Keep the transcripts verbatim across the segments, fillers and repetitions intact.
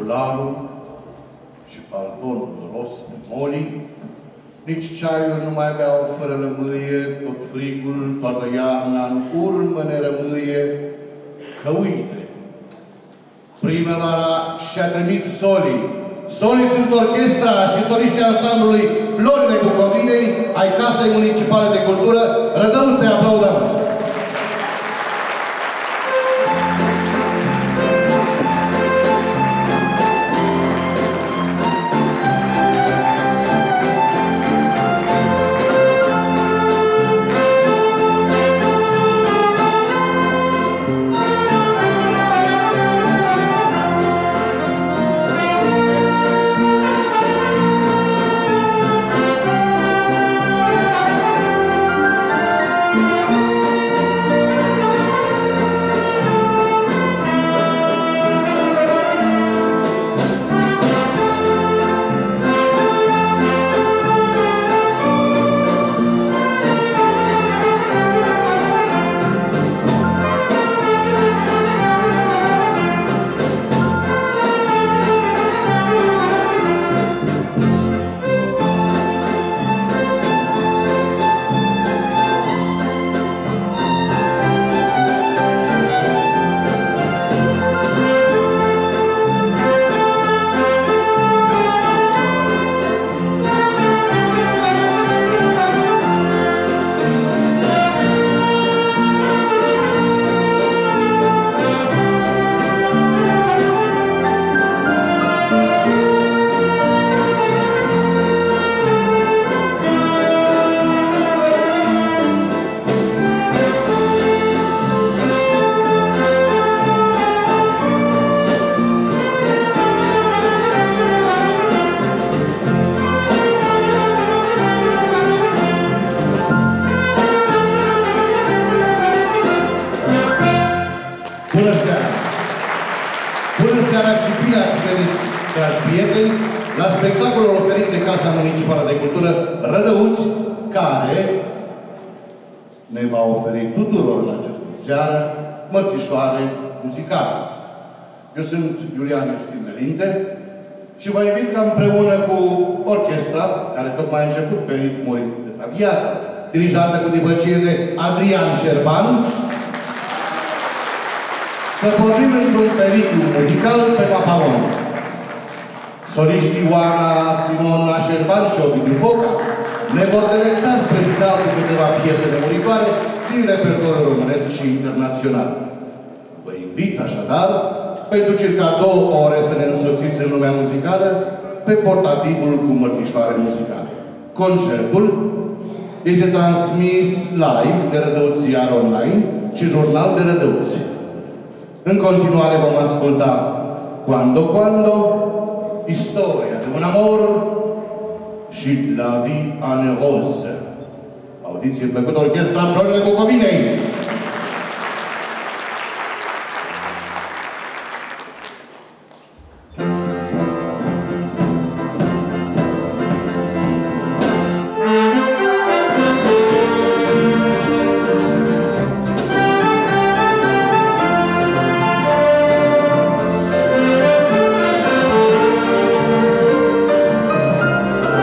Cularu și paldonul ros de moli, nici ceaiul nu mai beau fără lămâie, tot frigul, toată iarna în urmă ne rămâie, că uite, primăvara și-a trimis solii. Solii sunt orchestra și soliștii ansamblului Florile Bucovinei ai Casei Municipale de Cultură. Rădău să-i aplaudăm! Spectacolul oferit de Casa Municipală de Cultură Rădăuți, care ne va oferi tuturor în această seară mărțișoare muzicale. Eu sunt Iulian Iustin Melinte și vă invit ca împreună cu orchestra, care tocmai a început pe ritmuri de traviată, dirijată cu dibăcie de Adrian Șerban, să pornim într-un periclu muzical pe Papalon. Soliștii Oana, Simona Șerban și Ovidiu Foca ne vor delecta spre final cu câteva piese nemuritoare din repertoriul românesc și internațional. Vă invit așadar, pentru circa două ore să ne însoțiți în lumea muzicală pe portativul cu mărțișoare muzicale. Concertul este transmis live de Rădăuți Iar Online și Jurnal de Rădăuți. În continuare vom asculta Quando Quando, Istoria de un amor și La vie en rose. Audiție plăcută, orchestra Florile Bucovinei!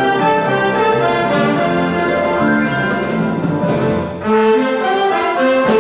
Thank you.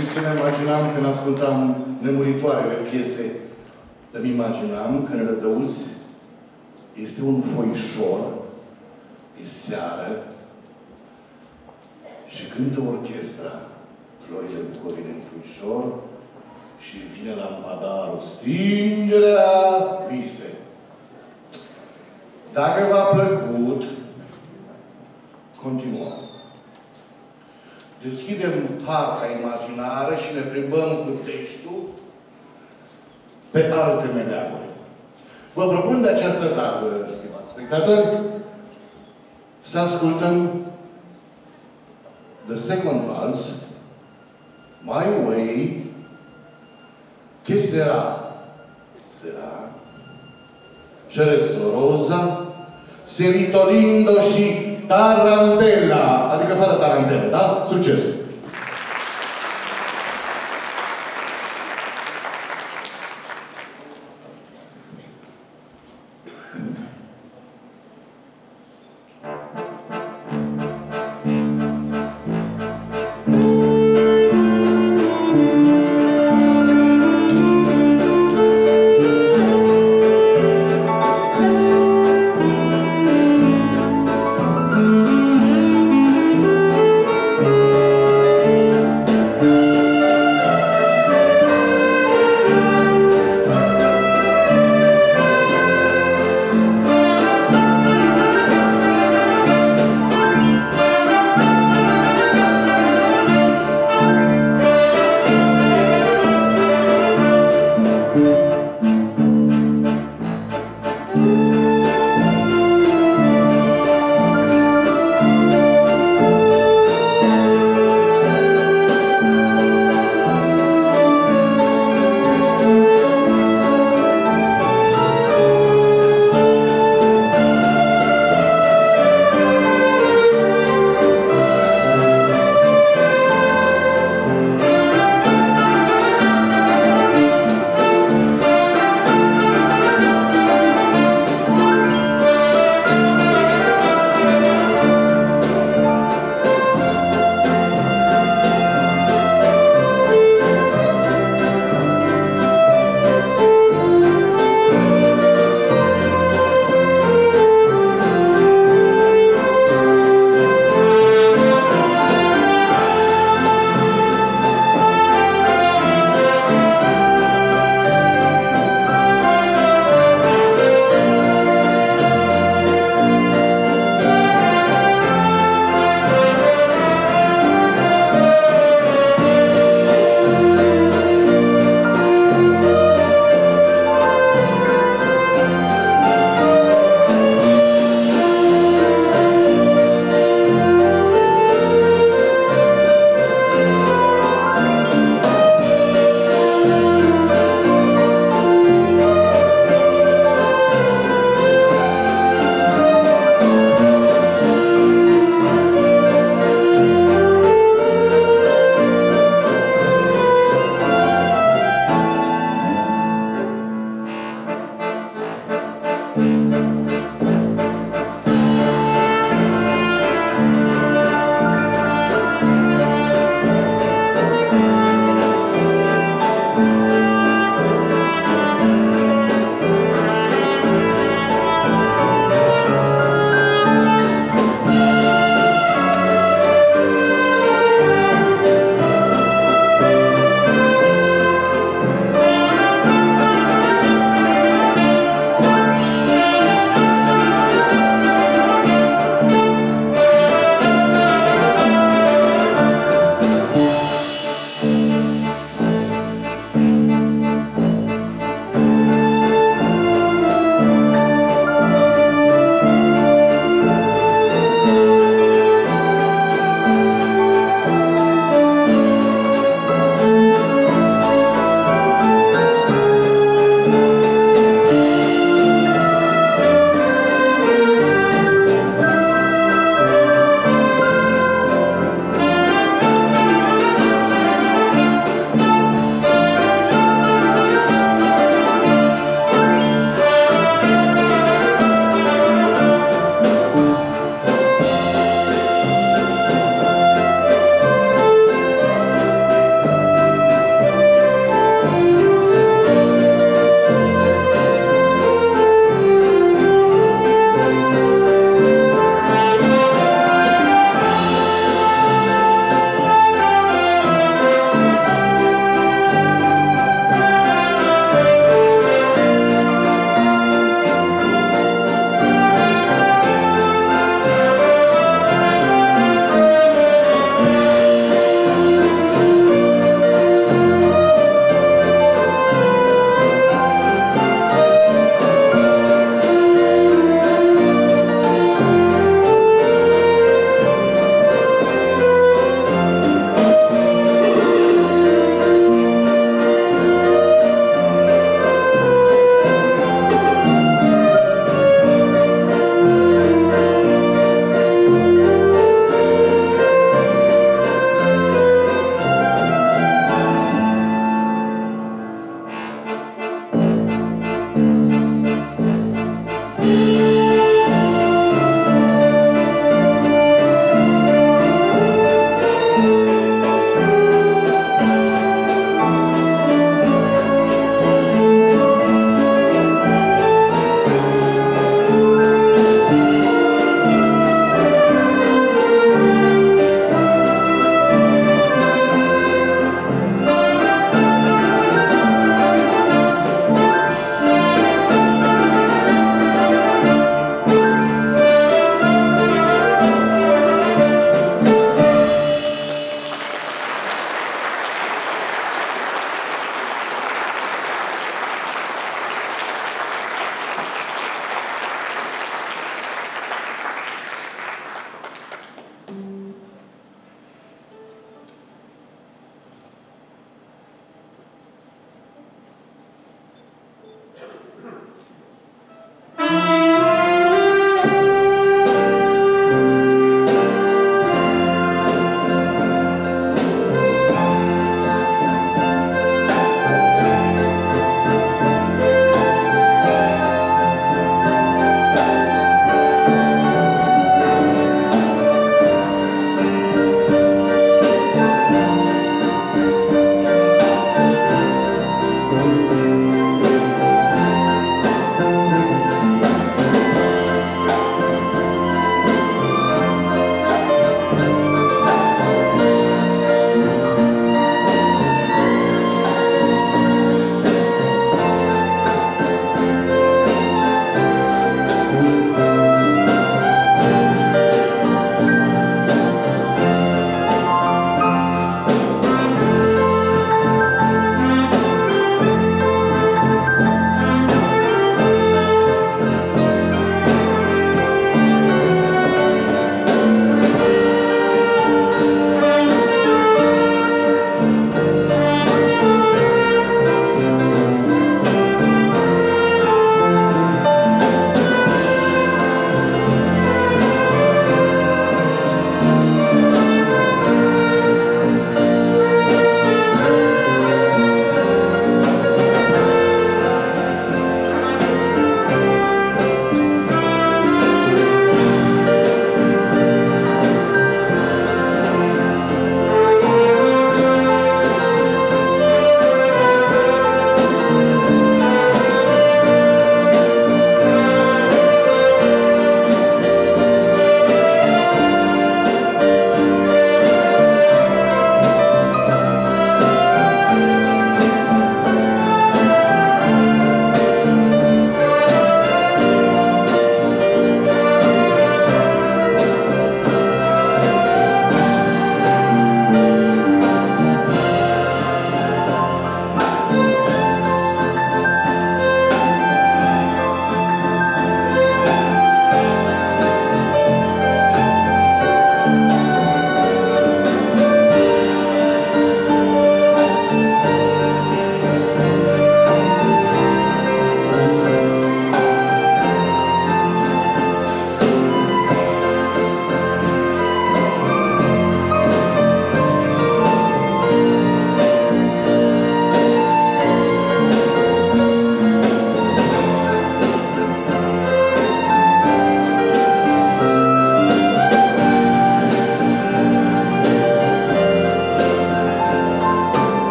și să ne imaginam când ascultam nemuritoarele piese. Îmi imaginam că în Rădăuți este un foișor, e seară, și cântă orchestra Florile Bucovine în foișor și vine lampadarul, stingerea vise. Dacă v-a plăcut, continuăm. Deschidem harta imaginară și ne plimbăm cu textul pe alte meleaguri. Vă propun de această dată, stimați spectatori, să ascultăm The Second Vals, My Way, Che Sera, Sera, Cerezo Rosa, Serito Lindo și Tarantella, adică fără tarantele, da? Succes! Thank you.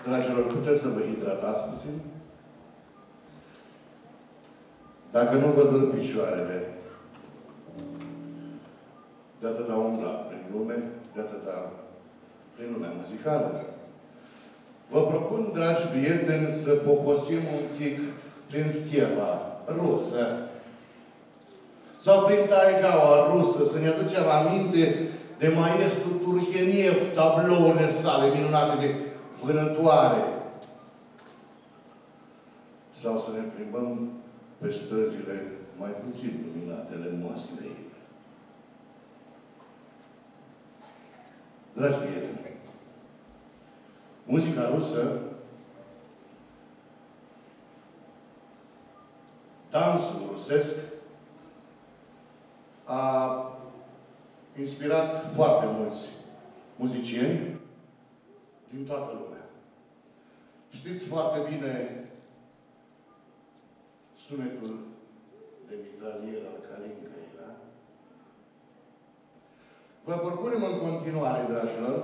Dragilor, puteți să vă hidratați puțin? Dacă nu vă dor picioarele, de atâta umbla prin lume, de atâta prin lumea muzicală. Vă propun, dragi prieteni, să poposim un pic prin stela rusă sau prin taigaua rusă, să ne aducem aminte de maestru Turgeniev, tablourile sale minunate de vânătoare. Sau să ne plimbăm pe străzile mai puțin luminatele Moskvei. Dragi prieteni, muzica rusă, dansul rusesc, a inspirat foarte mulți muzicieni din toată lumea. Știți foarte bine sunetul de mitralier al Kalinkei, da? Vă propunem în continuare, dragilor,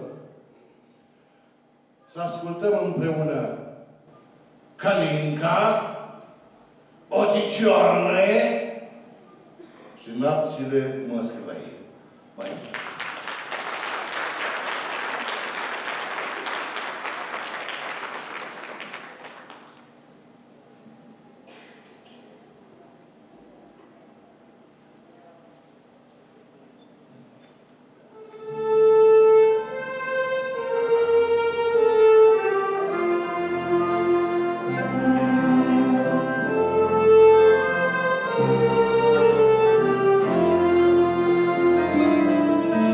să ascultăm împreună Kalinka, Ochii ciorne și Nopțile Moscovei. Maestru. Thank you.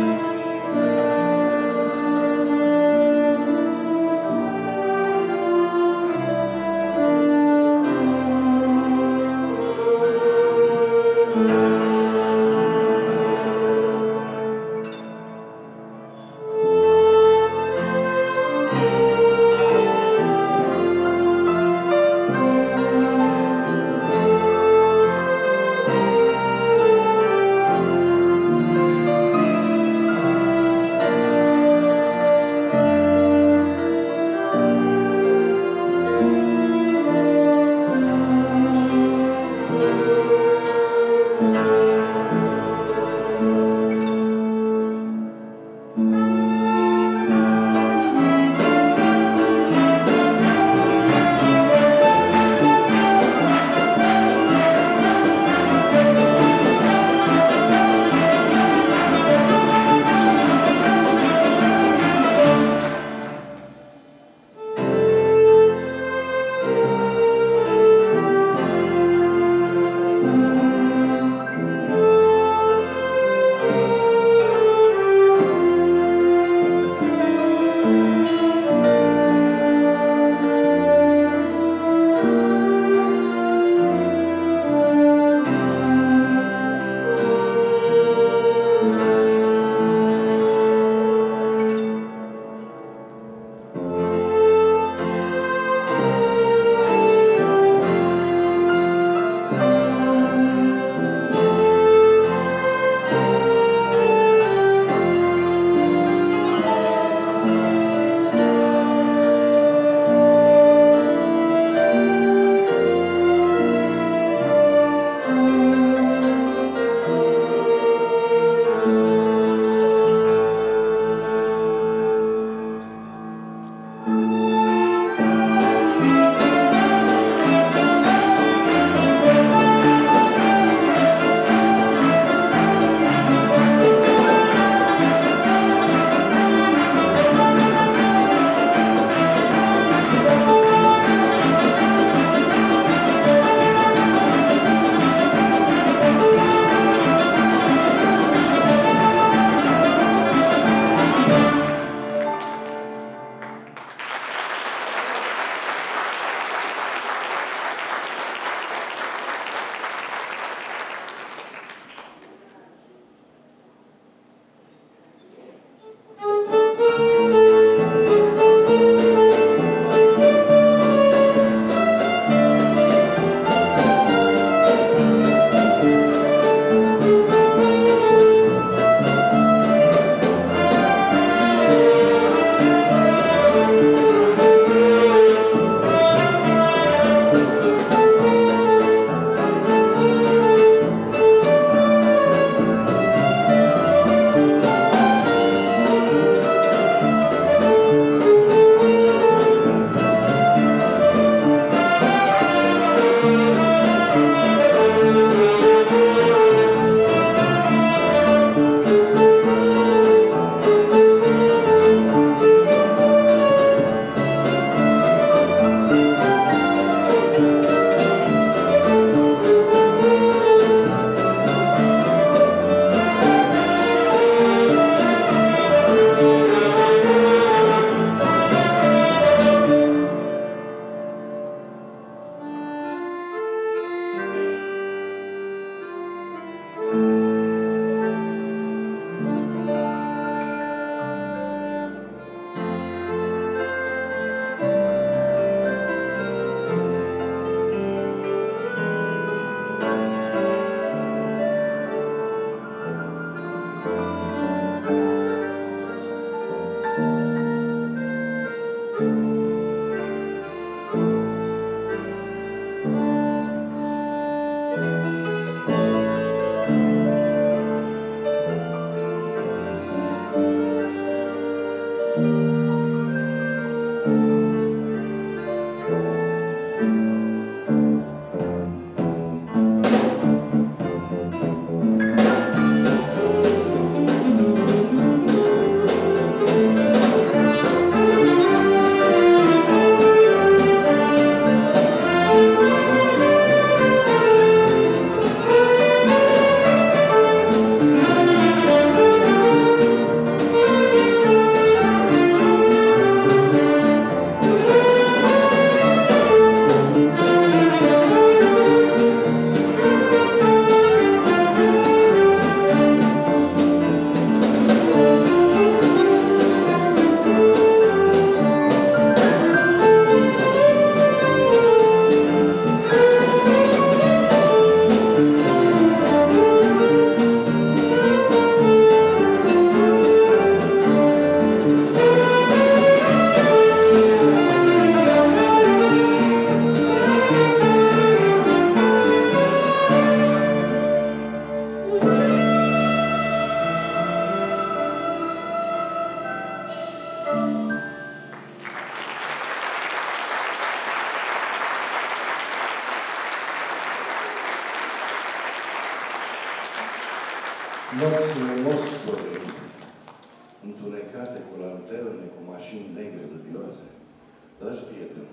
Nopțile Moscovei, întunecate cu lanterne, cu mașini negre dubioase. Dragi prieteni,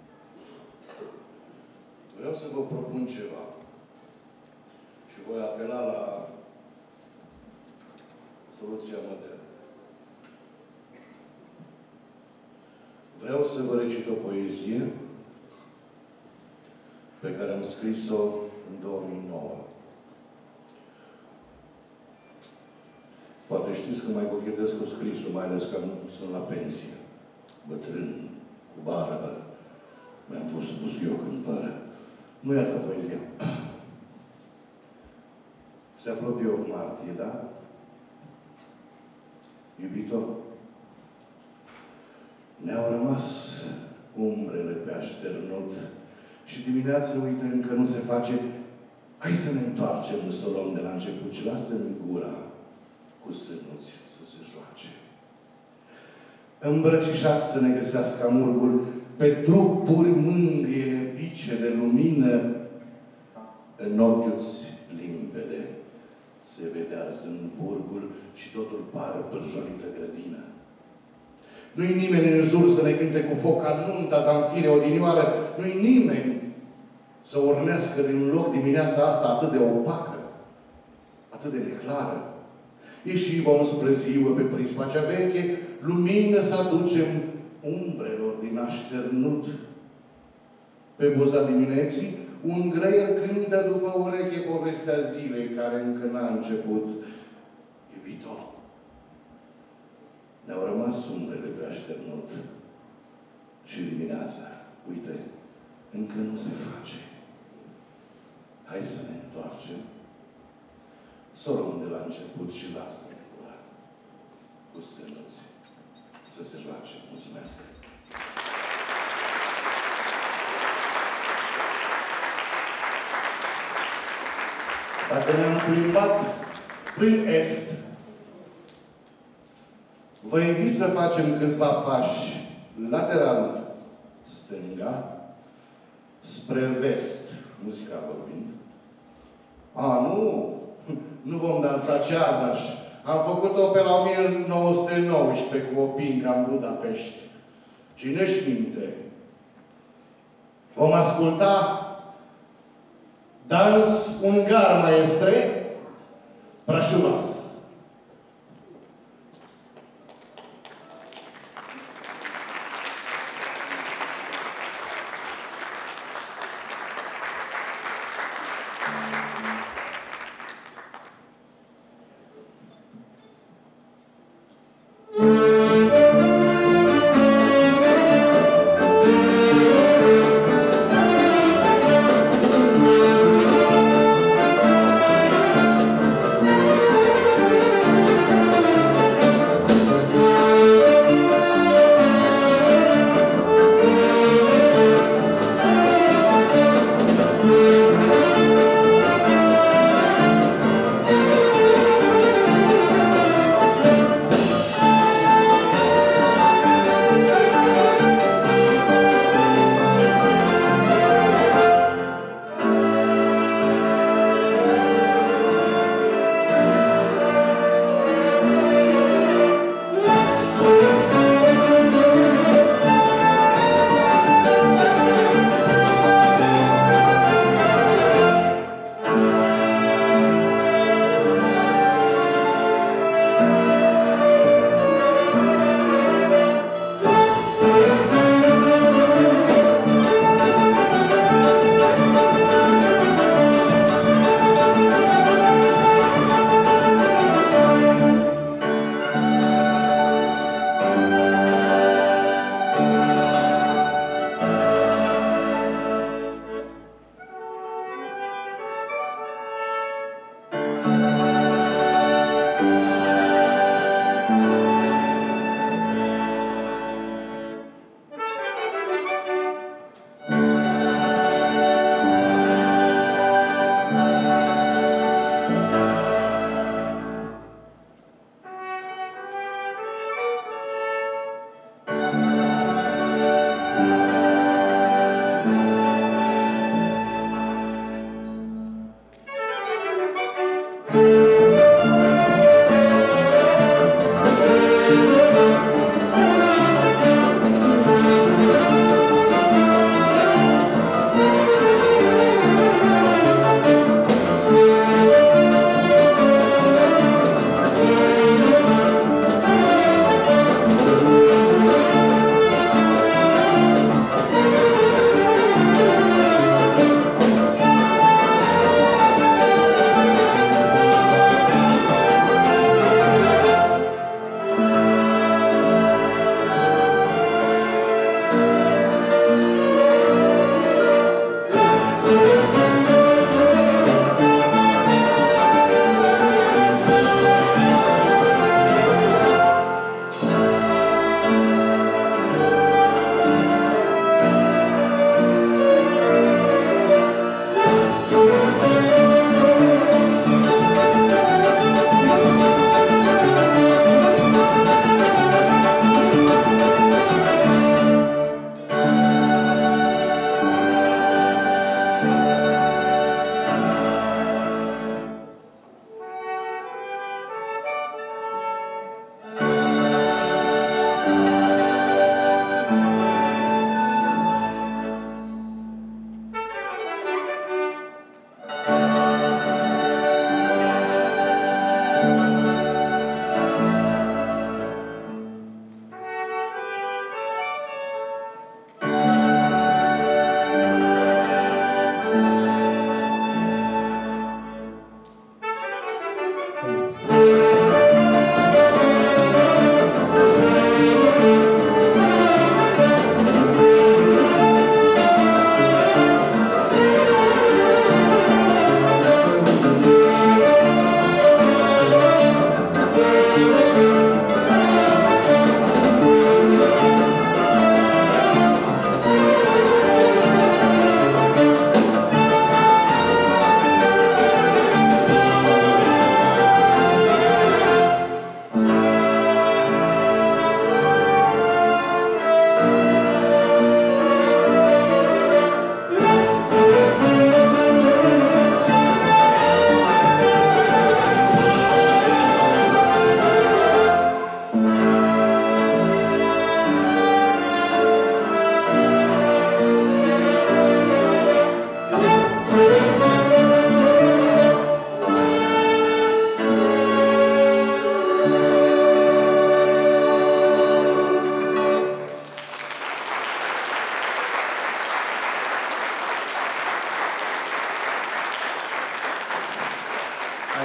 vreau să vă propun ceva și voi apela la soluția modernă. Vreau să vă recit o poezie pe care am scris-o în două mii nouă. Poate știți că mai cochetez cu scrisul, mai ales că sunt la pensie. Bătrân, cu barbă. Mi-am fost pus eu când vară. Nu e asta poezia. Se apropie opt martie, da? Iubito, ne-au rămas umbrele pe așternut și dimineața, uite, încă nu se face. Hai să ne întoarcem, să o luăm de la început și lasă-mi gura cu sânuți să se joace. Îmbrăcișați să ne găsească amurgul, pe trupuri mângâiele pice de lumină, în ochiuți limpede se vede arzând burgul și totul pare o pârjolită grădină. Nu-i nimeni în jur să ne cânte cu foc ca nunta zanfire odinioară, nu-i nimeni să urnească din loc dimineața asta atât de opacă, atât de neclară. Ieși vom spre ziua pe prisma cea veche, lumină să aducem umbrelor din așternut. Pe buza dimineții, un greier cântă după ureche povestea zilei care încă n-a început. Iubito, ne-au rămas umbrele pe așternut și dimineața, uite, încă nu se face. Hai să ne întoarcem, să o luăm de la început și lasă-ne gura cu sânuți să se joace. Mulțumesc! Dacă ne-am plimbat prin Est, vă invit să facem câțiva pași lateral stânga, spre vest, muzical vorbind. A, nu! Nu vom dansa ceardaș. Am făcut-o pe la o mie nouă sute nouăsprezece cu o pincă în Budapești. Cine-și minte? Vom asculta dans ungar, maestre, Prașuvas. Thank you.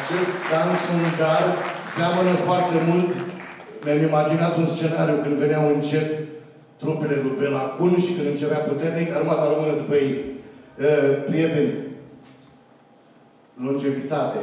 Acest dans ungar seamănă foarte mult. Mi-am imaginat un scenariu când veneau încet trupele lui Bela Kun și când începea puternic, armata română după ei. Uh, prieteni, longevitate.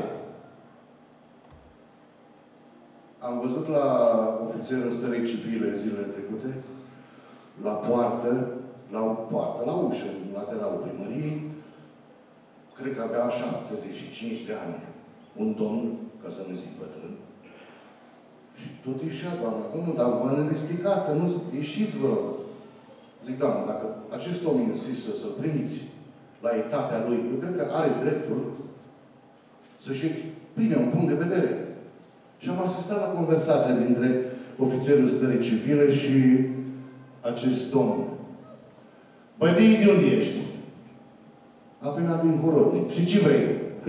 Am văzut la ofițerul stării civile zilele trecute, la poartă, la o poartă, la ușă, în lateralul primăriei, cred că avea șaptezeci și cinci de ani. Un domn, ca să nu zic bătrân. Și tot ieșea, doamna, domnul, dar v-am explicat că nu ieșiți, vă rog. Zic, doamnă, dacă acest om insistă să-l primiți la etatea lui, eu cred că are dreptul să-și prime un punct de vedere. Și am asistat la conversația dintre ofițerul stării civile și acest domn. Băi, de unde ești? Apena din Horodnic. Și ce vrei?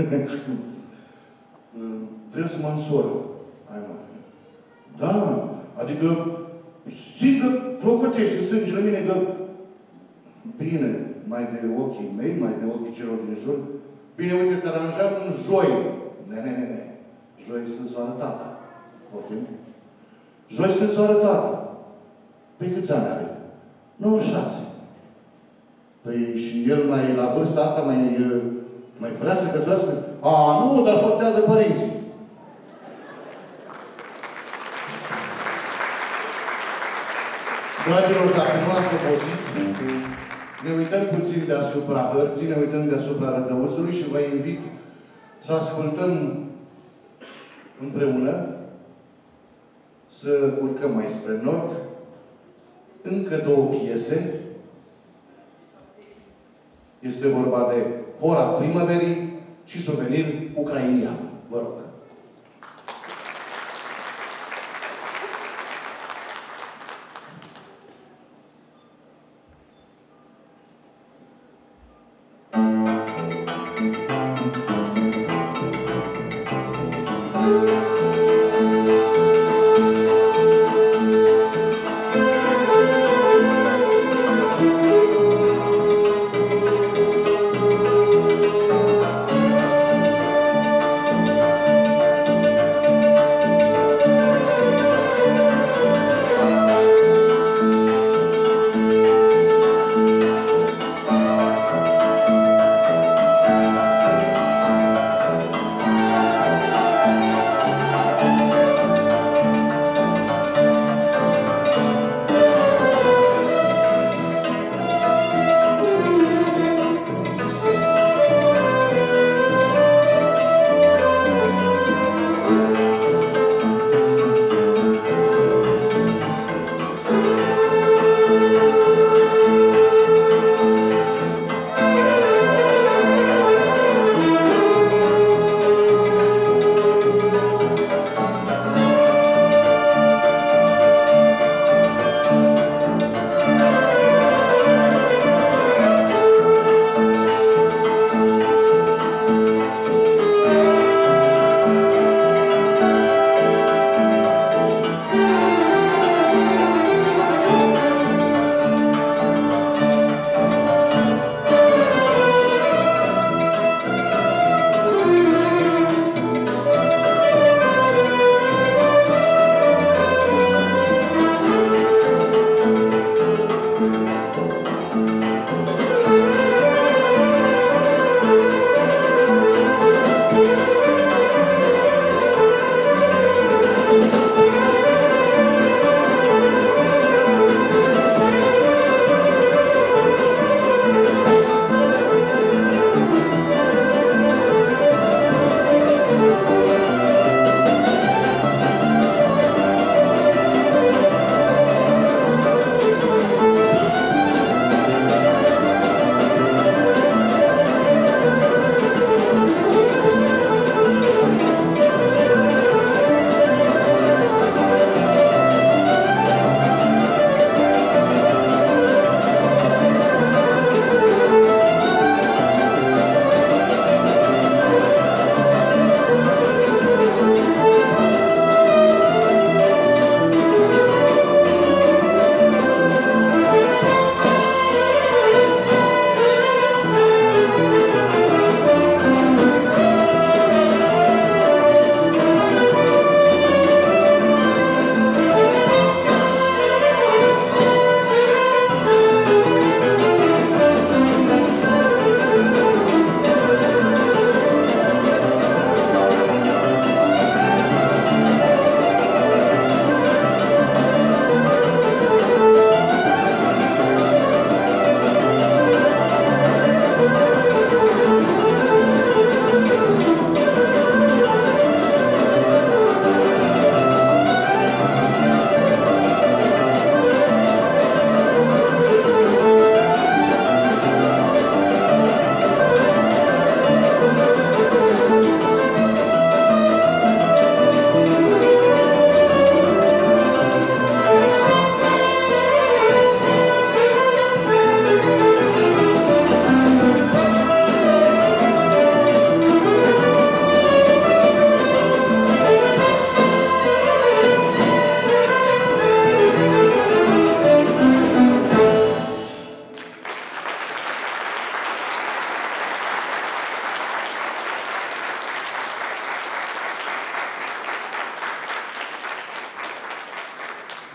Vreau să mă însor. Hai, mă. Da, adică simt că clocotește sângele mine, că bine, mai de ochii mei, mai de ochii celor din jur. Bine, uite, ți aranjam un joi. Ne, ne, ne, ne. Joi sunt soară tata. Poftim? Joi sunt soară tata. Păi câți ani are? nouăzeci și șase. Păi și el mai, la vârsta asta, mai, mai vrea să căsătorească? A, nu, dar forțează părinții. Dragilor, dacă nu ați obosit, ne uităm puțin deasupra hărții, ne uităm deasupra rădăuțului și vă invit să ascultăm împreună, să urcăm mai spre nord, încă două piese. Este vorba de Hora primăverii și Suvenir ucrainian. Vă rog. Thank you.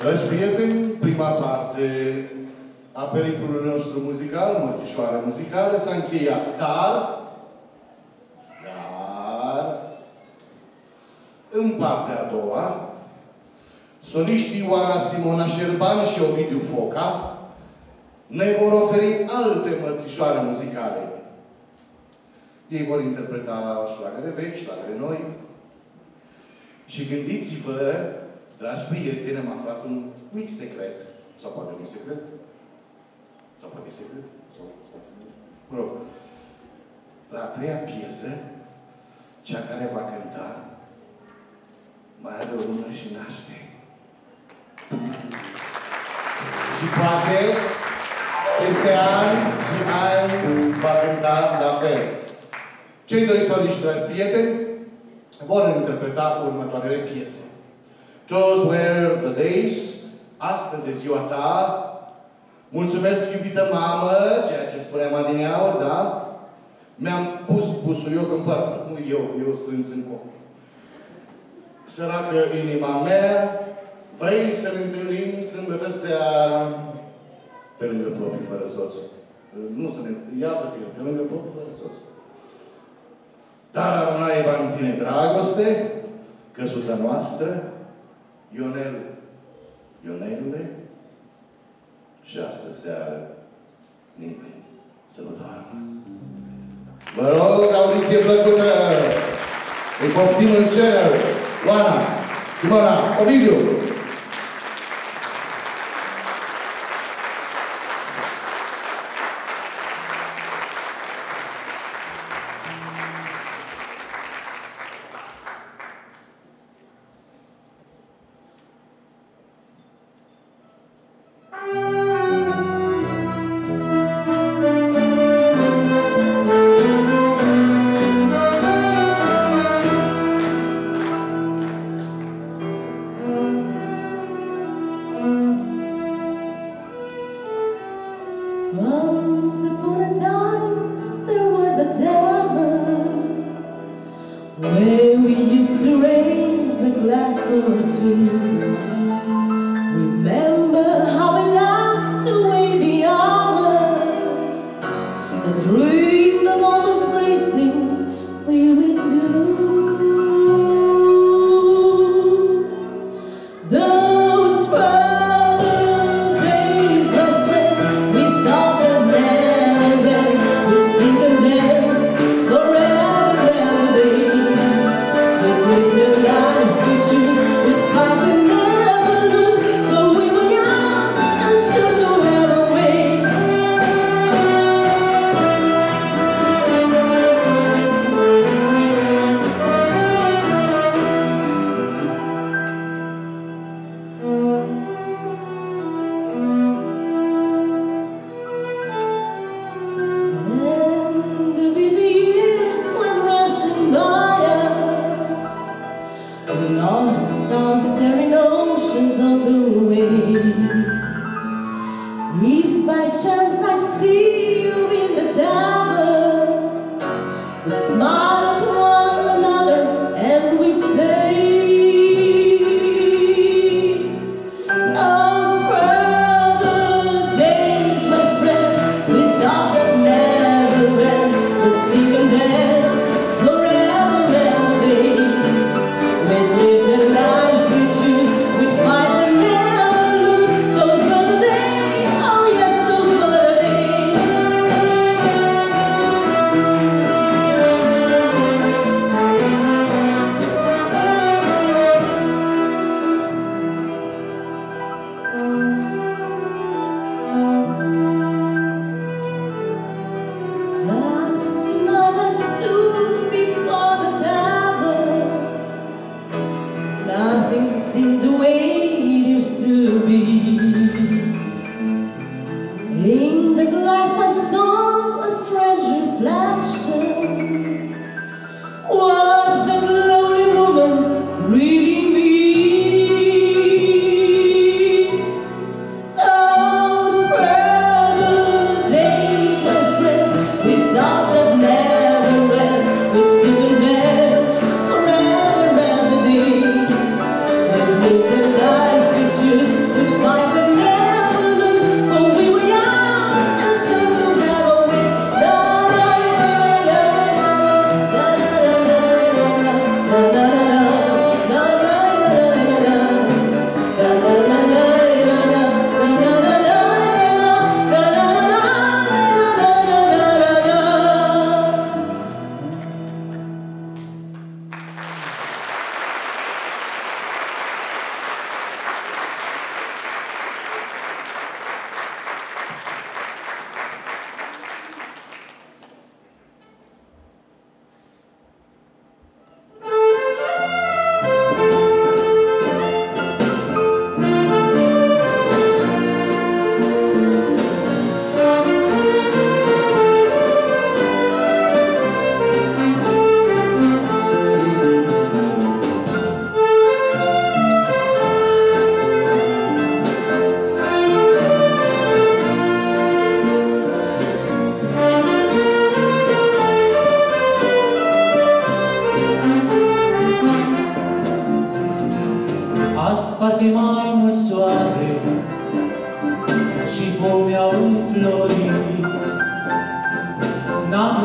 Dragi prieteni, prima parte a periplului nostru muzical, Mărțișoare muzicale, s-a încheiat, dar, dar, în partea a doua, soliștii Oana Simona Șerban și Ovidiu Foca ne vor oferi alte mărțișoare muzicale. Ei vor interpreta șlagăre vechi, șlagăre noi. Și gândiți-vă, dragi prieteni, am aflat un mic secret. Sau poate un secret? Sau poate secret? Sau... Mă rog. La a treia piesă, cea care va cânta, mai are o lună și naște. Și poate, peste ani și ani, va cânta la fel. Cei doi soliști, dragi prieteni, vor interpreta următoarele piese. Those were the days. Astăzi e ziua ta. Mulțumesc, iubită mamă, ceea ce spuneam adineauri, da? Mi-am pus busuioc în păr. Nu eu, eu strâns în cop. Săracă inima mea, vrei să ne întâlnim sâmbătă seara pe lângă proprii fără soț. Nu să ne... Iată pe el, pe lângă proprii fără soț. Dar naiba în tine dragoste, căsuța noastră, Ionel, Ionelule, și astă seară nimeni să nu doarmă. Vă rog, audiție plăcută! Îi poftim în cer, Oana, Simona, Ovidiu! Once upon a time, there was a tavern where we used to raise a glass or two. Remember how we laughed away the hours and dreamed of all the great things we would do. Those life you choose with five and nine.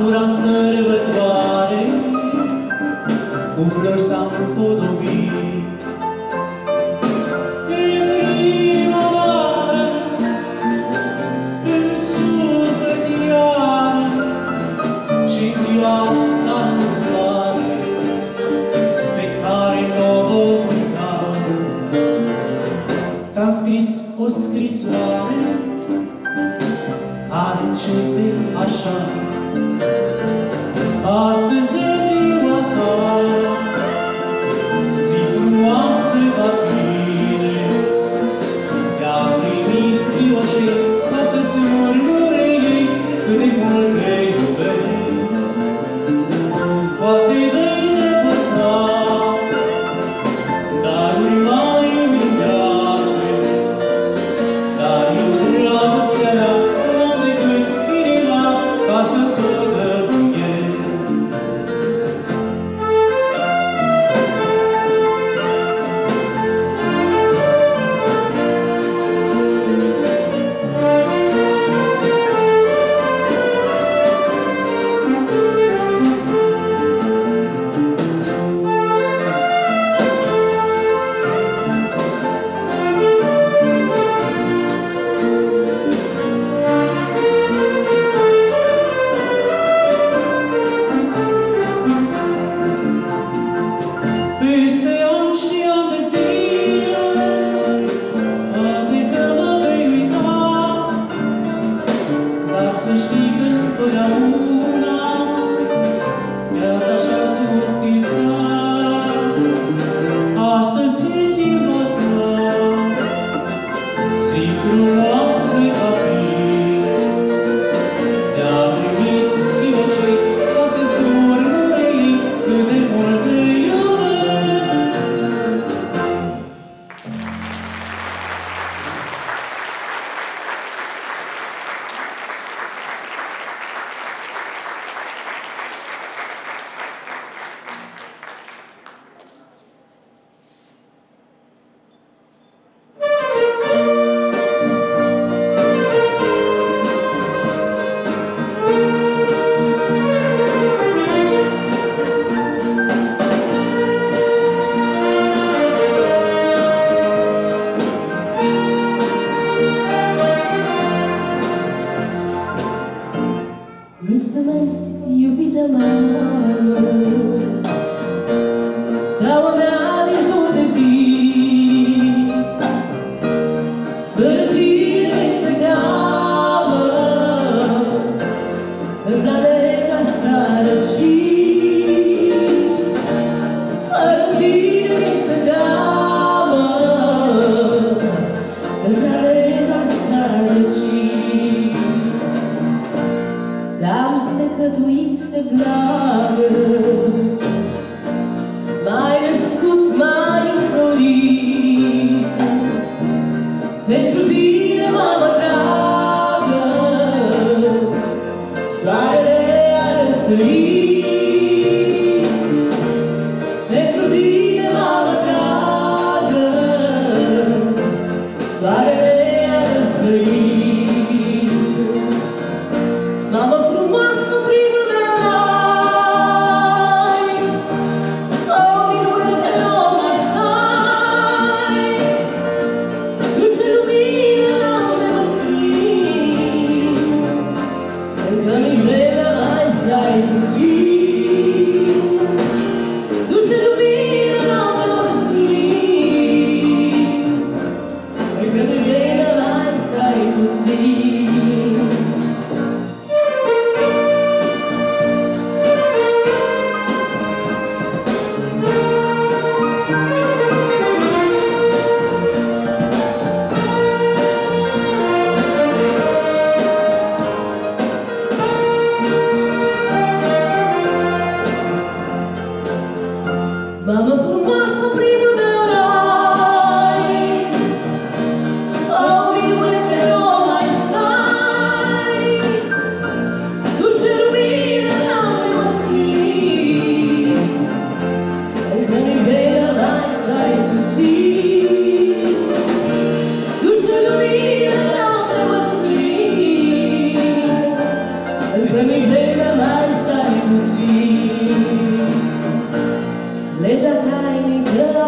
Natura în sărbătoare cu flori s-a împodobit. E primăvară în suflet iară și ziua asta în soare pe care n-o vom uita. Ți-am scris o scrisoare care începe așa: astăzi e ziua ta, zi frumoasă va vine. Ți-am trimis dioce ca să-ți murmure ei cât de mult te iubesc. Poate vei depărta daruri mai umiliate, dar eu dragostea mea n-am decât inima ca să-ți o dăruiesc. Peste ani și ani de zile, poate că mă vei uita, dar să știi că întotdeauna iar așa-ți vor chipta. Astăzi e ziua ta, zi frumoasă ca bine. Ți-am trimis diocei ca să-ți murmure ei cât de mult te iubesc. Mulțumesc, iubita mamă, steaua mea din zor de zi. Fără tine mi-este teamă, pe planeta asta răcit. Fără tine mi-este teamă, pe planeta asta răcit. Te-am secătuit de vlagă, m-ai născut, m-ai înflorit. Pentru tine, mamă dragă, soarele a răsărit. Pentru tine, mamă dragă, soarele a răsărit. Mamă frumoasă, primul meu rai, fă o minune de om al sai. Duce lumină la unde mă strig, încă mi-i vremea, mai stai puțin. Duce lumină la unde mă strig, încă mi-i vremea, mai stai puțin. Mamă frumoasă, primul meu rai, fă o minune, te rog, mai stai. Duce lumină la unde mă schimb, încă mi-i vremea, mai stai puțin. Duce lumină la unde mă schimb, încă mi-i vremea, mai stai.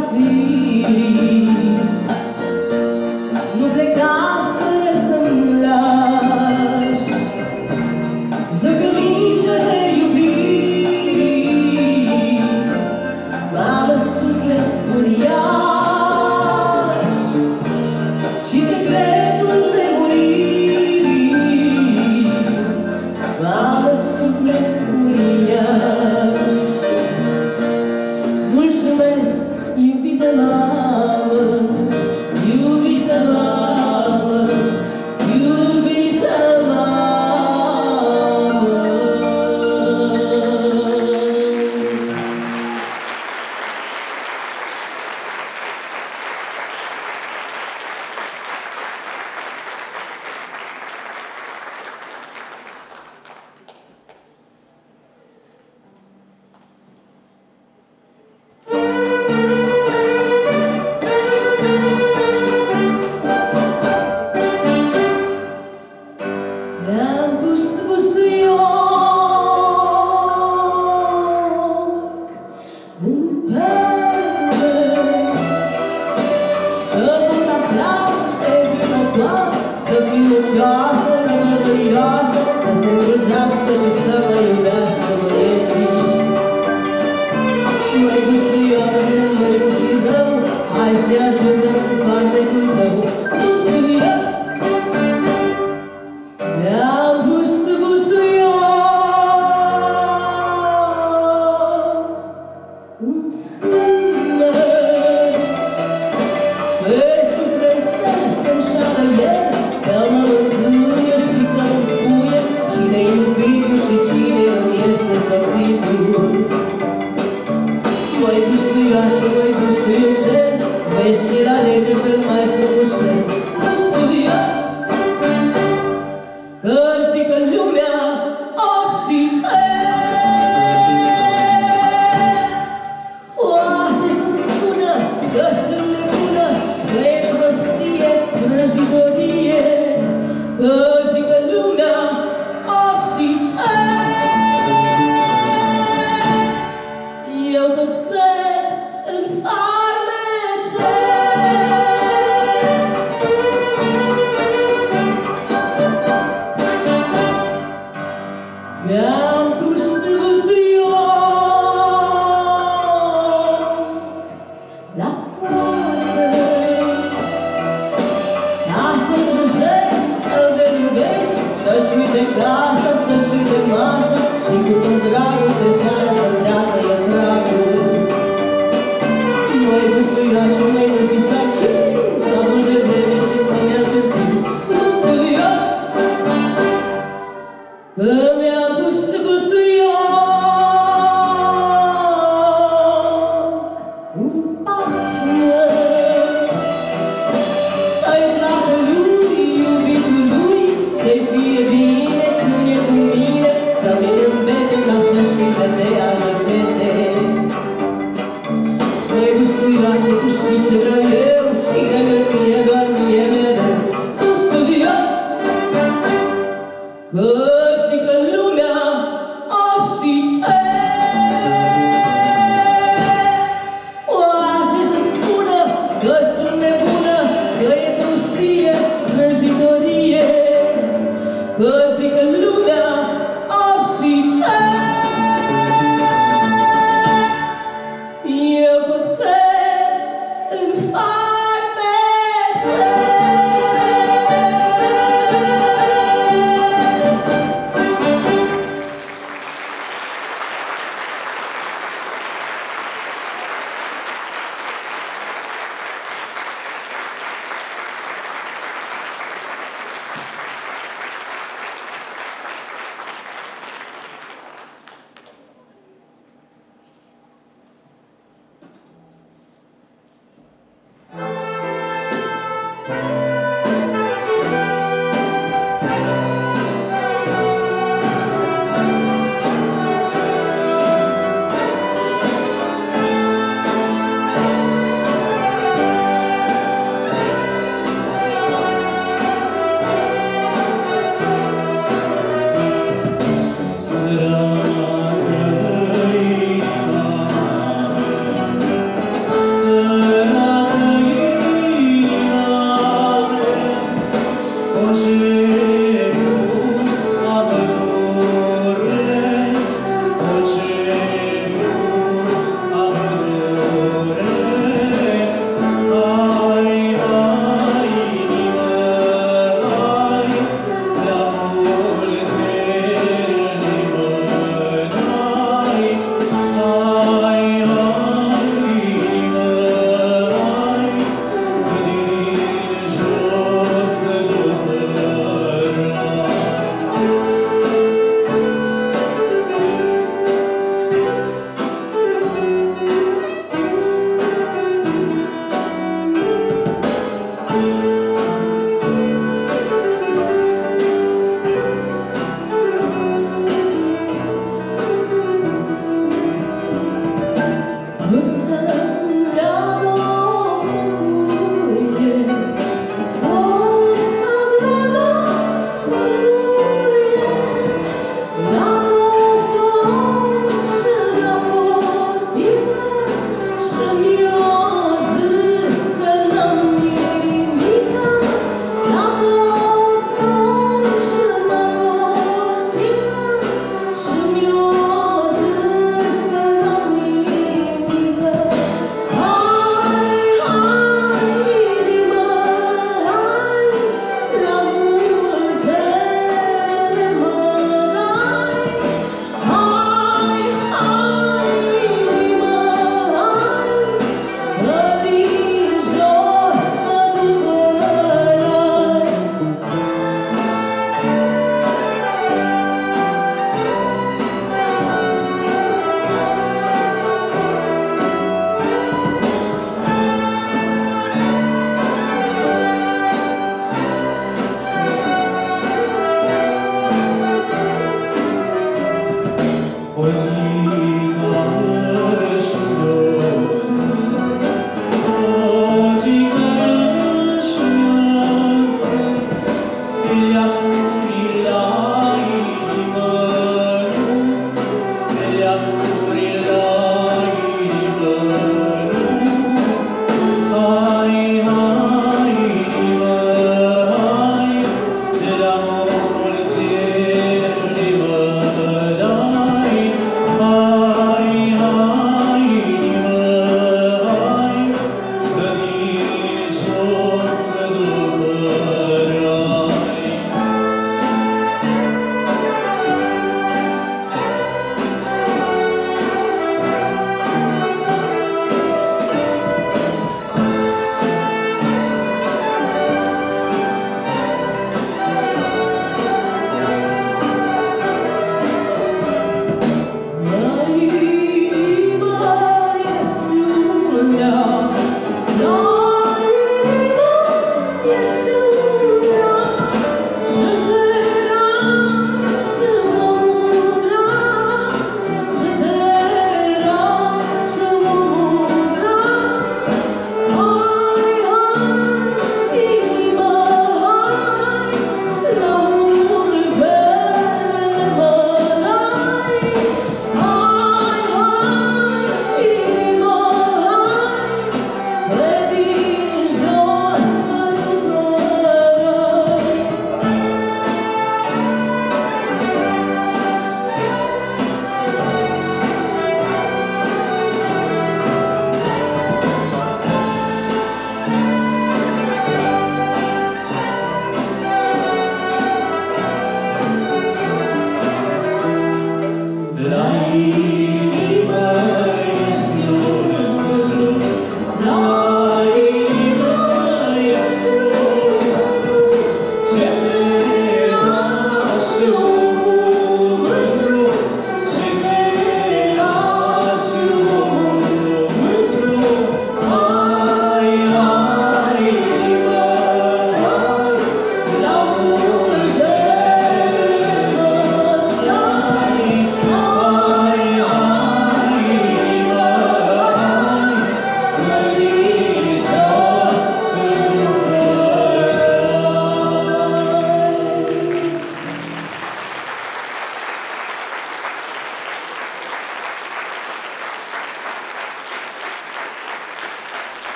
trafirii. Nu pleca fără să-mi lași zăcămintele iubirii. Mamă, suflet uriaș și secretul nemuririi. Mamă, suflet uriaș. Mulțumesc, iubită mamă, iubită mamă, iubită mamă. Mi-am pus bustuioc în perne, să pot afla pe vinătoare, să fiu ocioasă, nămădăioasă, să se îmbrăzească și să mă iubească băieții. Măi bustuioace, măi cu fidău, hai și ajută-mi cu farmecul tău. Bustuioc, mi-am pus bustuioc în sână, pe sufletel să-mi șadă el, să mă mângâie și să-mi spuie cine-i iubitul și cine îmi este sărbitul. Măi bustuioace, măi bustuiuțel, vezi și la lege pe mai frumușel. Bustuioc, că zică lumea orice, poate să spună că sunt nebună, că e prostie, vrăjitorie, că zică lumea orice. Eu tot cred în farmece. Mi-am pus bustuioc la poartă, ca să-l dușesc, să-l iubesc, să-și uite casa, să-și uite masa și cu tot dragul pe seara să treacă el dragul. Măi bustuioace, măi nu fi sachin, capul de vreme și ține-l de fiu. Bustuioc, că mi-am pus bustuioc în pat, mă, să-i placă lui, iubitul lui, să-i fie bine când e cu mine, să-mi îmbete ca să-și uite de alte fete. Măi bustuioace, tu știi ce vreau eu, ține-mi mie, doar mie mereu. Bustuioc, că zică lumea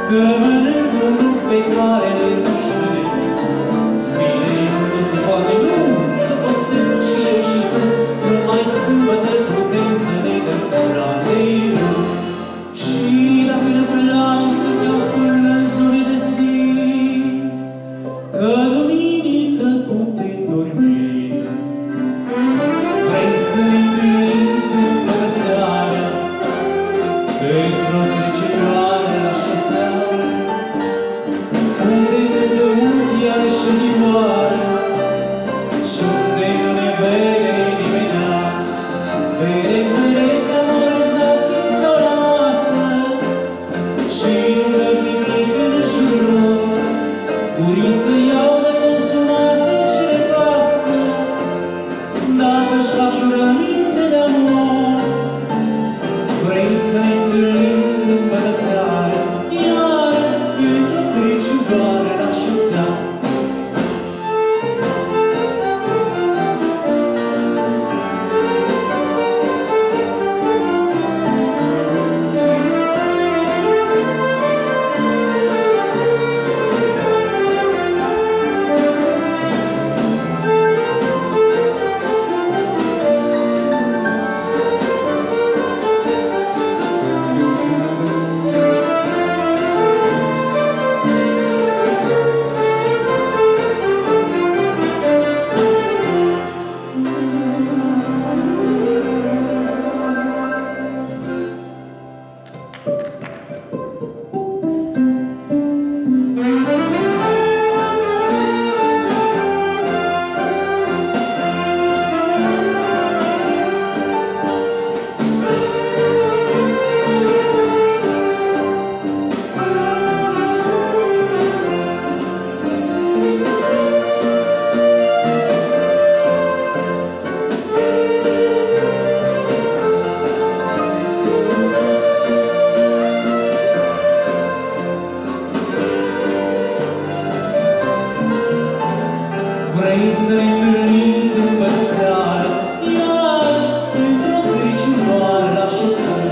că mănânc un luc pe care le rușinez. Bine, nu se poate, nu, postesc și eu și tu, numai sâmbătă putem să ne dăm randevu. Și dacă ne place, stăteam până în zone de zi, că duminică putem dormi. Vrei să ne întâlnim sâmbătă seara, într-o treceroare la șosea, unde cântă unchiar și ghimoare, și unde nu ne vede nimeni. Perec, perec, amorzații stau la masă și nu dăm nimic în jurul lor. Guriță iau de consumație ce le pasă, dacă-și fac jurăminte de amor. Vrei să ne întâlnim sâmbătă seara, iar într-o cricioară la șosea. Vrei să ne întâlnim sâmbătă seara, iar într-o cricioară la șosea.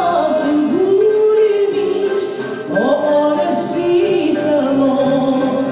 Oh,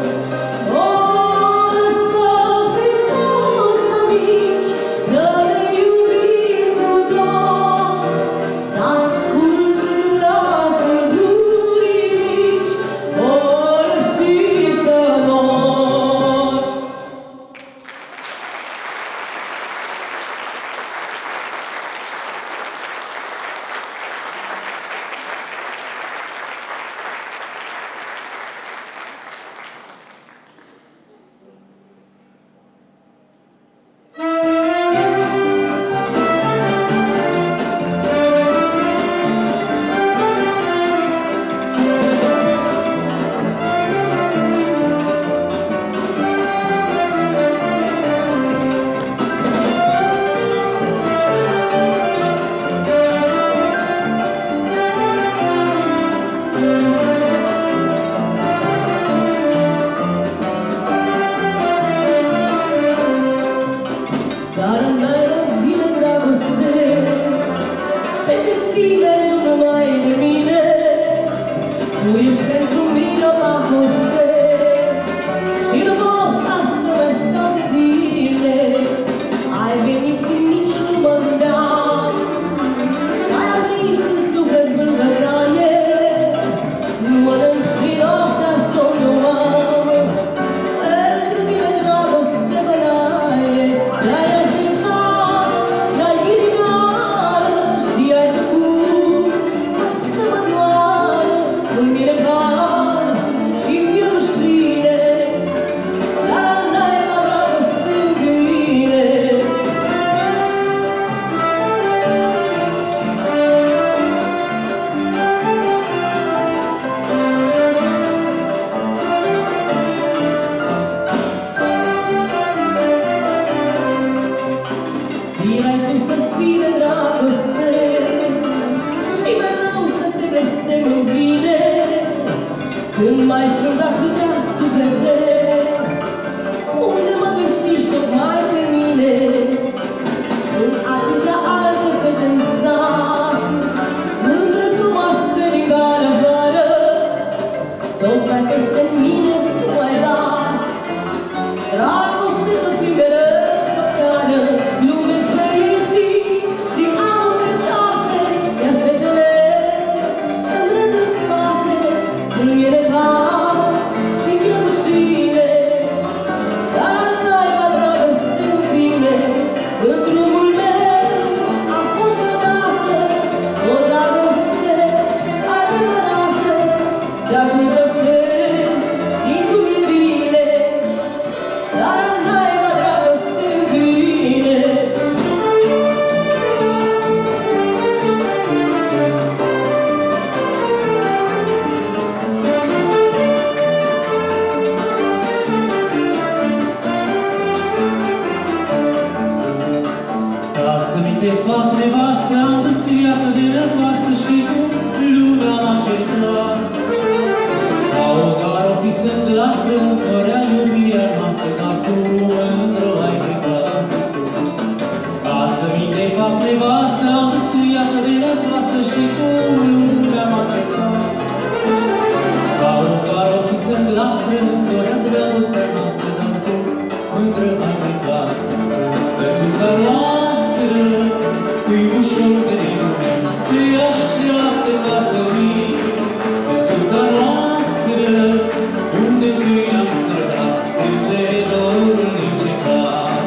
nevastă, am dus viața de năpastă și lumea m-a certat. Ca o gară fiță în glastră, înflorea iubirea noastră, dar tu mândră ai plecat. Ca să vin de fapt nevastă, am dus viața de năpastă și lumea m-a certat. Ca o gară fiță în glastră, înflorea dragostea noastră, dar tu mândră ai plecat. Căsuța noastră, cu-i ușor de nebune, te așteaptă ca să vii. Căsuța noastră, unde câini am sărat, plânge dorul neîncetat.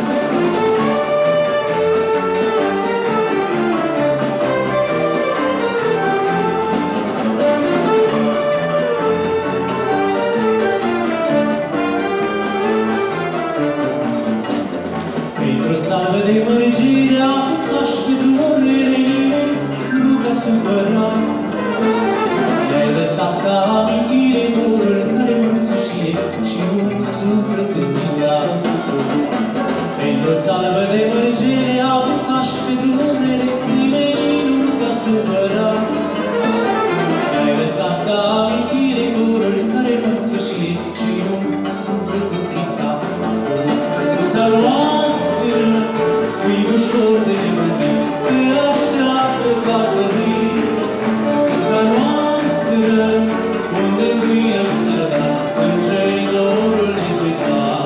Pentru o salvă de mărgire a apucat și pe drumurile nimeni nu te-a supărat. Ne-ai lăsat ca amintire dorul care mă însușie și un suflet întristat. Pentru o salvă de mărgire a apucat și pe drumurile nimeni nu te-a supărat. Ne-ai lăsat ca amintire dorul care mă însușie și un suflet întristat. Căsuța noastră, cu-i ușor de nebunit, te așteaptă ca să vii. Căsuța noastră, unde câini am sărat, plânge dorul neîncetat.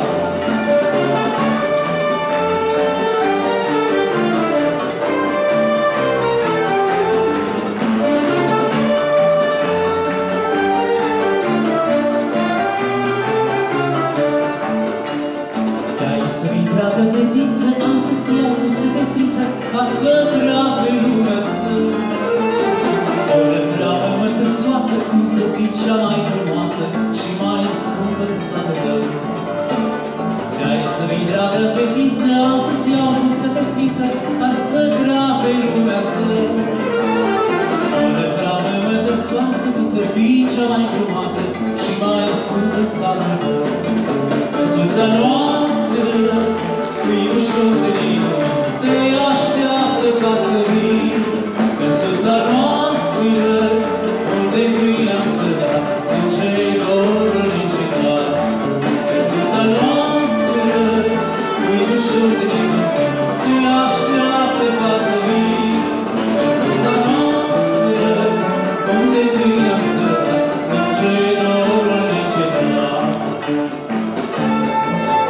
Dragă fetiță, am să-ți iau fustă pestriță, ca să grabe lumea să. O lăvravă mătăsoasă, tu să fii cea mai frumoasă și mai scumpă în satul tău. De-ai să vii, dragă fetiță, am să-ți iau fustă pestriță, ca să grabe lumea să. O lăvravă mătăsoasă, tu să fii cea mai frumoasă și mai scumpă în satul tău. Căsuța noastră, cu-i ușor de nebune, te așteaptă ca să vii. Căsuța noastră, unde câini am sărat, plânge dorul neîncetat. Căsuța noastră, cu-i ușor de nebune, te așteaptă ca să vii. Căsuța noastră, unde câini am sărat, plânge dorul neîncetat.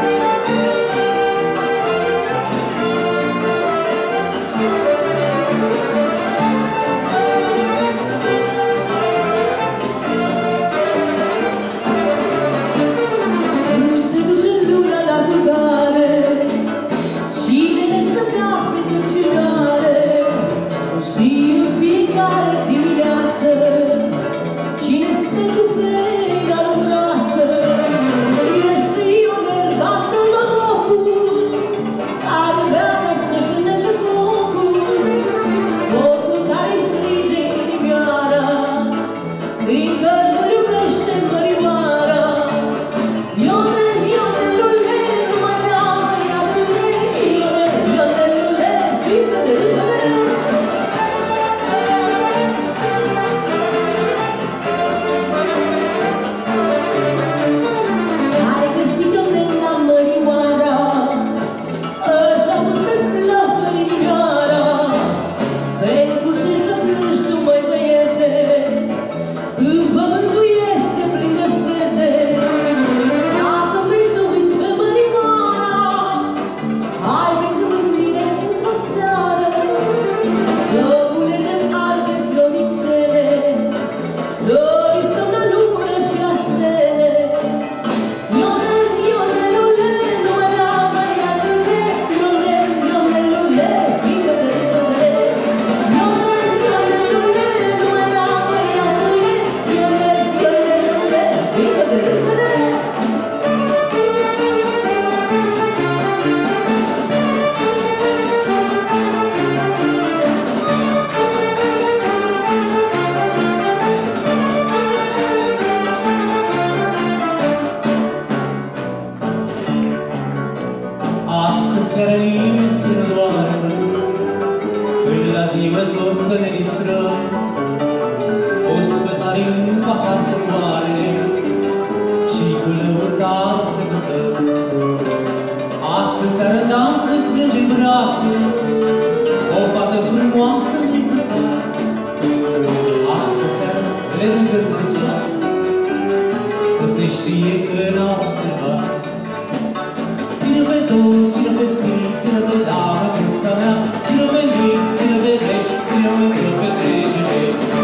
lăutar să cântăm. Astă seară dans ne strânge în brațe o fată frumoasă din păcat. Astă seară le rângă pe soață să se știe că n-au observat. Ține pe două, ține pe si, ține pe da, mătuța mea, ține pe mi, ține pe re, ține mândră pe tregere.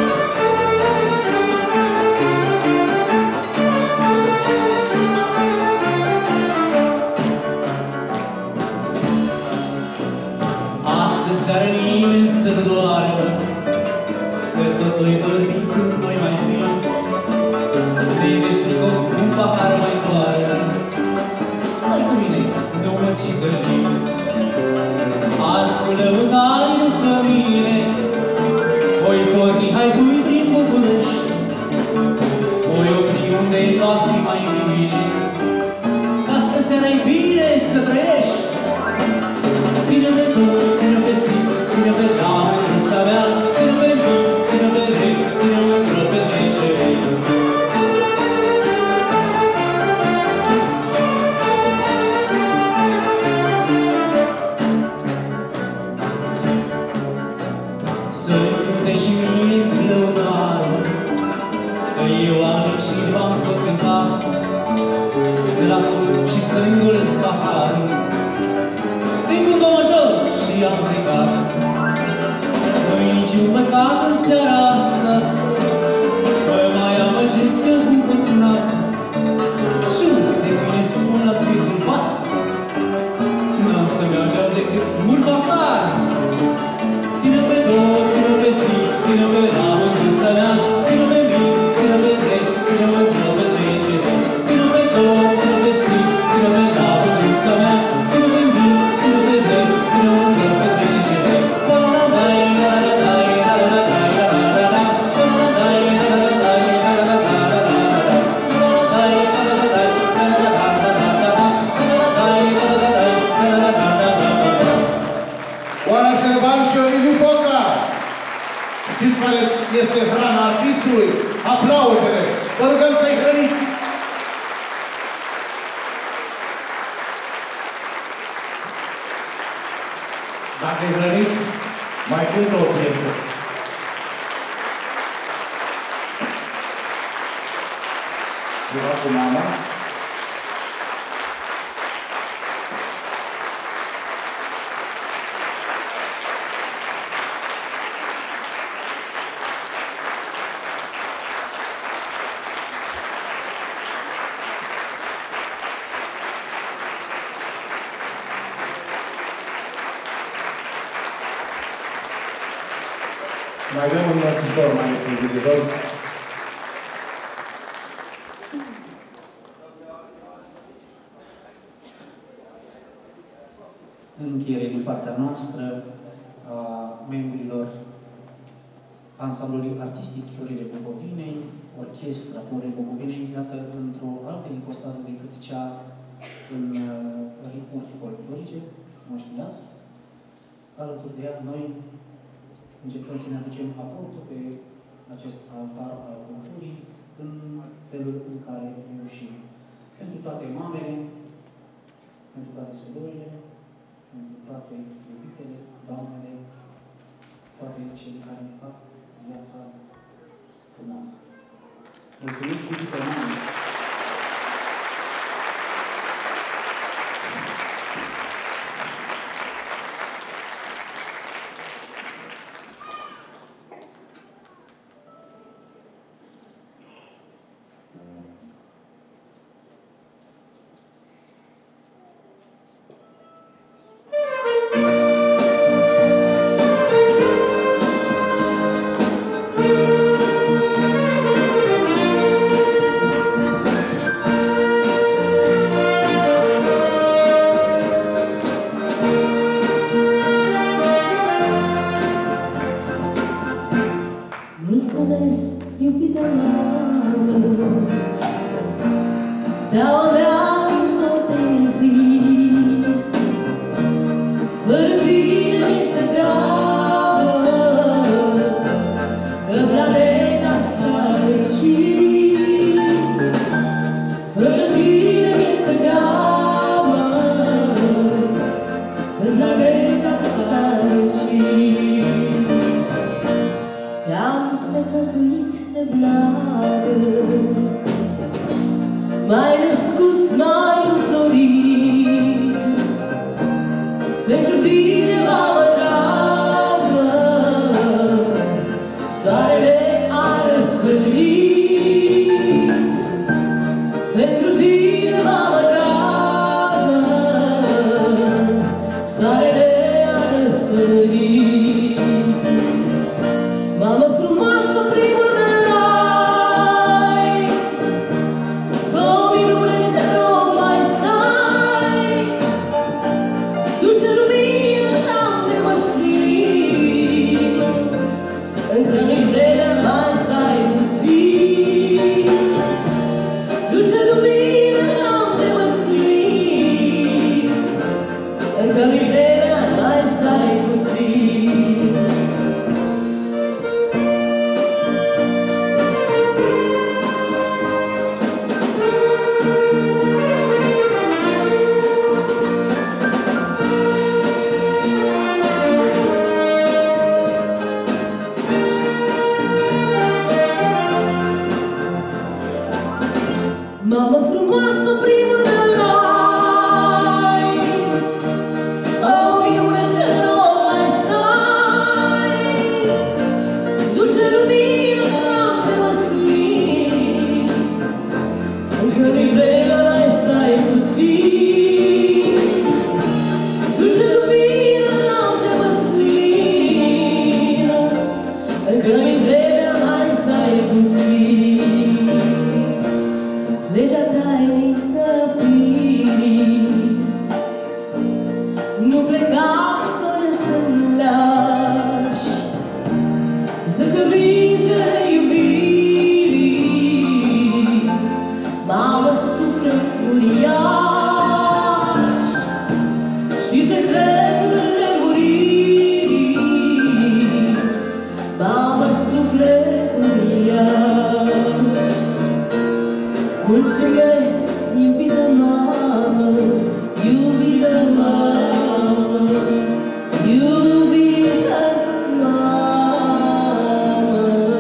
Astăzi seară nimeni să nu doară, că totul-i dormi când noi mai fim. Nevestico, un pahar mai toară, stai cu mine, nu mă cicălim. Azi cu lăutari după mine, voi porni, hai pui prin București. Voi opri unde-i va fi mai bine, ca să seara-i bine să trăiești. Ține pe tot, ține pe si, ține pe da, mândruța mea, ține pe mi, ține pe re, ține mândră pe trecere. Să-i cânte și mie lăutară, că eu anic și v-am tot cântat. Să-l ascult și să-mi golesc paharul din gândul major și am plecat. Nu-i niciun păcat în seara asta, mă mai amăgesc că cum continua. Și de mâine spun la spiritul pas, n-am să-mi avea decât murva clar. Ține pe două, ține pe si, ține pe la mândruța mea, ține pe mi, ține pe re, ține mândră pe trecere. Ține pe două, ține pe si, ține pe la mândruța mea, ține pe mi, ține pe re, ține mândră pe trecere. La la la la la la la la la la la la la la. Oana Șerban și Ovidiu Foca! Știți care este hrana artistului? Aplauzele! Vă rugăm să-i hrăniți! Dacă îi hrăniți, mai cântă o piesă. Ceva cu mama? Mai avem un mărțișor, mai este un dirijor. În încheiere din partea noastră, a membrilor ansamblului artistic Florile Bucovinei, orchestra Florile Bucovinei, iată, într-o altă impostază decât cea în uh, ritmuri folclorice, nu știați, alături de ea, noi încercăm să ne aducem aportul pe acest altar al culturii în felul în care reușim. Pentru toate mamele, pentru toate surorile, pentru toate iubitele, doamnele, toate cele care ne fac viața frumoasă. Mulțumesc, iubite mame! Mulțumesc, iubita mamă, steaua mea s-o tezi, fără tine mi-este teamă, că planeta s-ar răci. Fără tine frumoasă primul de rai. O minune că nu mai stai, dulce lumină n-am de măslit, încă mi vreme mai stai puțin. Dulce lumină n-am de măslit, încă mi vreme mai stai puțin. Legea tainică firii nu pleca fără să-mi lași zăcămintele iubirii. Mamă, suflet uriaș și secretul nemuririi. Mamă, suflet uriaș. Mulțumesc, iubită mamă, iubită mamă, iubită mamă.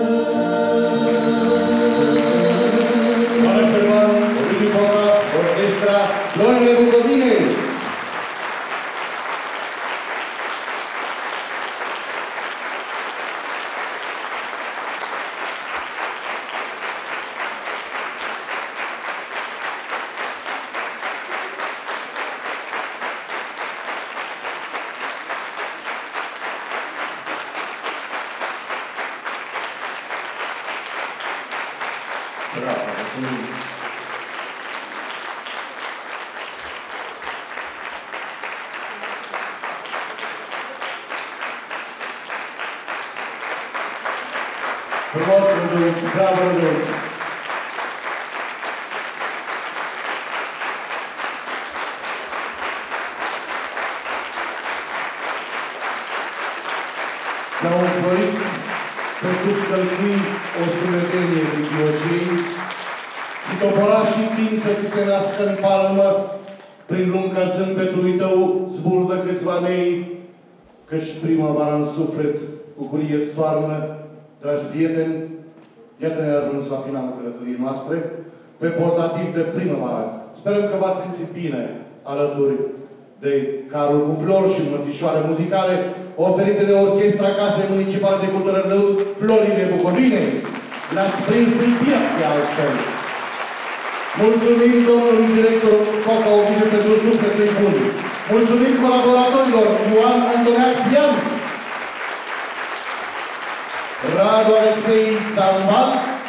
Ana Șerban, Ovidiu Foca, orchestra Florile Bucovinei. Bravo, mulțumim. Frumos, Rândăuți, bravo, Rândăuți. S-au înflorit pe sub călcâi o sumedenie de ghiocei și toporașii tind să ți se nască în palmă, prin lunga zâmbetului tău zburdă câțiva mei, căci primăvara în suflet bucurie îți toarnă. Dragi prieteni, iată ne-a ajuns la finalul călătoriei noastre, pe portativ de primăvară. Sperăm că v-ați simțit bine alături de carul cu flori și mărțișoare muzicale oferite de Orchestra Casei Municipale de Cultură Rădăuți, Florile Bucovinei. Le-ați prins în piept de altfel. Mulțumim domnului director Foca Ovidiu pentru sufletul bun. Mulțumim colaboratorilor Ioan Antoneac Pian, Radu Alexei Țambal,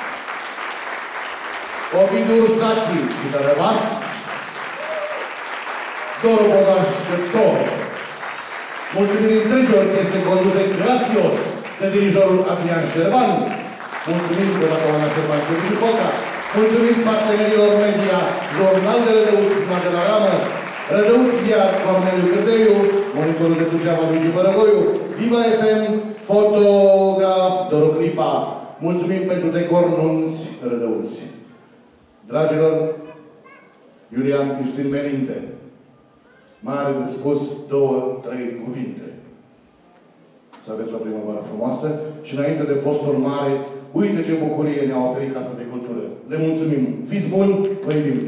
Ovidiu Ursachi, chitară bas, Doru Bogaș de tor. Mulțumim întregi orchestre conduse grațios de dirijorul Adrian Șerban. Mulțumim de la Ana Șerban și Ovidiu Foca. Mulțumim partenerilor media, Jurnal de Rădăuți, Madela Ramă, Rădăuți Ziar, Corneliu Cârdeiu, Monitorul de Suceava, Luigi Bărăgoiu, Viva F M, fotograf Doru Clipa. Mulțumim pentru decor Nunți Rădăuți. Dragilor, Iulian Justin Merinte, mai are de spus două, trei cuvinte. Să aveți o primăvară frumoasă și înainte de postul mare, uite ce bucurie ne-a oferit Casa de Cultură. Le mulțumim. Fiți buni, vă iubim!